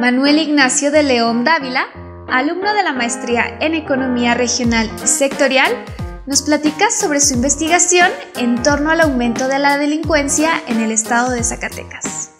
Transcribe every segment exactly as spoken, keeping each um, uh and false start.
Manuel Ignacio de León Dávila, alumno de la maestría en Economía Regional y Sectorial, nos platica sobre su investigación en torno al aumento de la delincuencia en el estado de Zacatecas.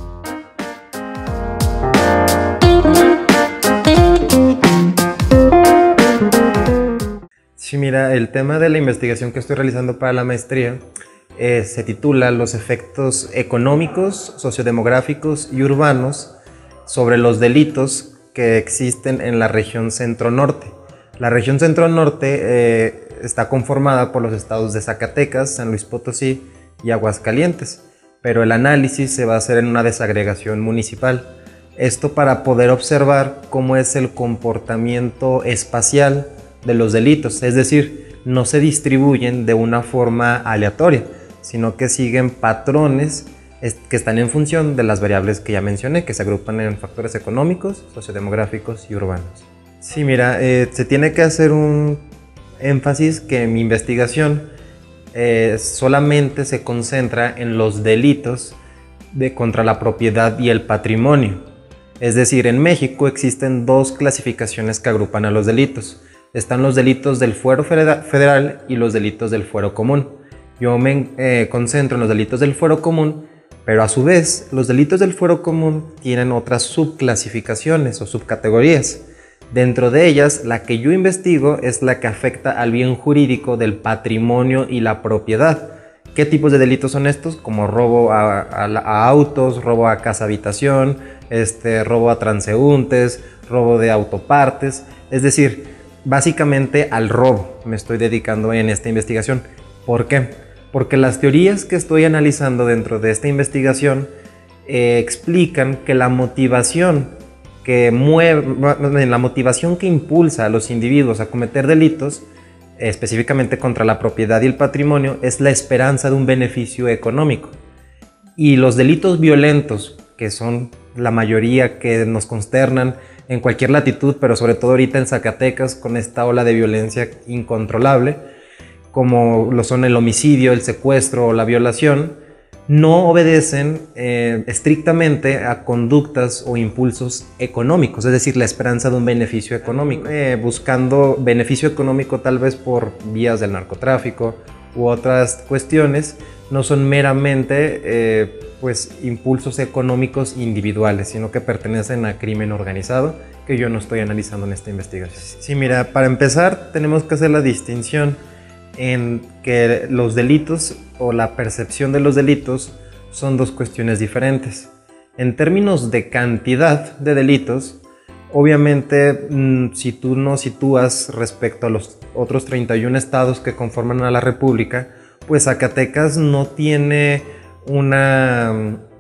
Sí, mira, el tema de la investigación que estoy realizando para la maestría eh, se titula Los efectos económicos, sociodemográficos y urbanos sobre los delitos que existen en la región centro-norte. La región centro-norte eh, está conformada por los estados de Zacatecas, San Luis Potosí y Aguascalientes, pero el análisis se va a hacer en una desagregación municipal. Esto para poder observar cómo es el comportamiento espacial de los delitos, es decir, no se distribuyen de una forma aleatoria, sino que siguen patrones que están en función de las variables que ya mencioné, que se agrupan en factores económicos, sociodemográficos y urbanos. Sí, mira, eh, se tiene que hacer un énfasis que mi investigación eh, solamente se concentra en los delitos de contra la propiedad y el patrimonio. Es decir, en México existen dos clasificaciones que agrupan a los delitos. Están los delitos del fuero federal y los delitos del fuero común. Yo me eh, concentro en los delitos del fuero común, pero a su vez los delitos del fuero común tienen otras subclasificaciones o subcategorías. Dentro de ellas, la que yo investigo es la que afecta al bien jurídico del patrimonio y la propiedad. ¿Qué tipos de delitos son estos? Como robo a, a, a autos, robo a casa-habitación, este, robo a transeúntes, robo de autopartes, es decir, básicamente al robo me estoy dedicando en esta investigación. ¿Por qué? Porque las teorías que estoy analizando dentro de esta investigación eh, explican que la motivación que mueve, la motivación que impulsa a los individuos a cometer delitos, eh, específicamente contra la propiedad y el patrimonio, es la esperanza de un beneficio económico. Y los delitos violentos, que son la mayoría que nos consternan en cualquier latitud, pero sobre todo ahorita en Zacatecas con esta ola de violencia incontrolable, como lo son el homicidio, el secuestro o la violación, no obedecen eh, estrictamente a conductas o impulsos económicos, es decir, la esperanza de un beneficio económico, eh, buscando beneficio económico tal vez por vías del narcotráfico u otras cuestiones, no son meramente eh, pues, impulsos económicos individuales, sino que pertenecen a crimen organizado, que yo no estoy analizando en esta investigación. Sí, mira, para empezar tenemos que hacer la distinción en que los delitos o la percepción de los delitos son dos cuestiones diferentes. En términos de cantidad de delitos, obviamente mmm, si tú nos sitúas respecto a los otros treinta y un estados que conforman a la República, pues Zacatecas no tiene una,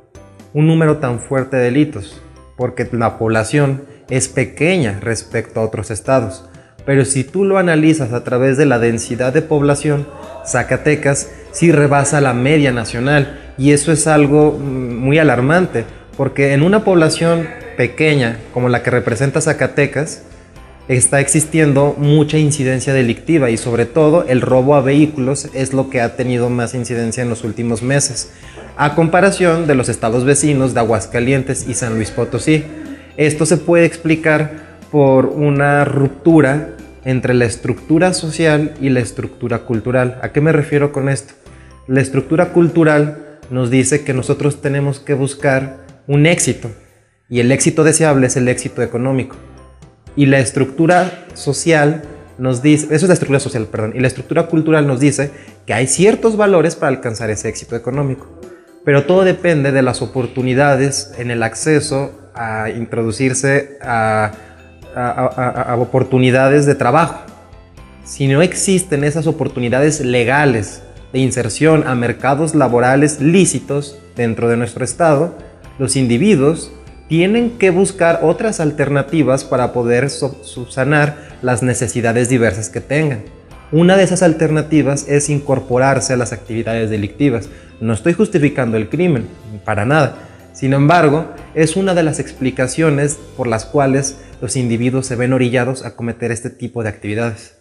un número tan fuerte de delitos, porque la población es pequeña respecto a otros estados. Pero si tú lo analizas a través de la densidad de población, Zacatecas sí rebasa la media nacional, y eso es algo muy alarmante, porque en una población pequeña como la que representa Zacatecas, está existiendo mucha incidencia delictiva y sobre todo el robo a vehículos es lo que ha tenido más incidencia en los últimos meses, a comparación de los estados vecinos de Aguascalientes y San Luis Potosí. Esto se puede explicar por una ruptura entre la estructura social y la estructura cultural. ¿A qué me refiero con esto? La estructura cultural nos dice que nosotros tenemos que buscar un éxito, y el éxito deseable es el éxito económico. Y la estructura social nos dice, eso es la estructura social, perdón, y la estructura cultural nos dice que hay ciertos valores para alcanzar ese éxito económico. Pero todo depende de las oportunidades en el acceso a introducirse a, a, a, a oportunidades de trabajo. Si no existen esas oportunidades legales de inserción a mercados laborales lícitos dentro de nuestro estado, los individuos tienen que buscar otras alternativas para poder subsanar las necesidades diversas que tengan. Una de esas alternativas es incorporarse a las actividades delictivas. No estoy justificando el crimen, para nada. Sin embargo, es una de las explicaciones por las cuales los individuos se ven orillados a cometer este tipo de actividades.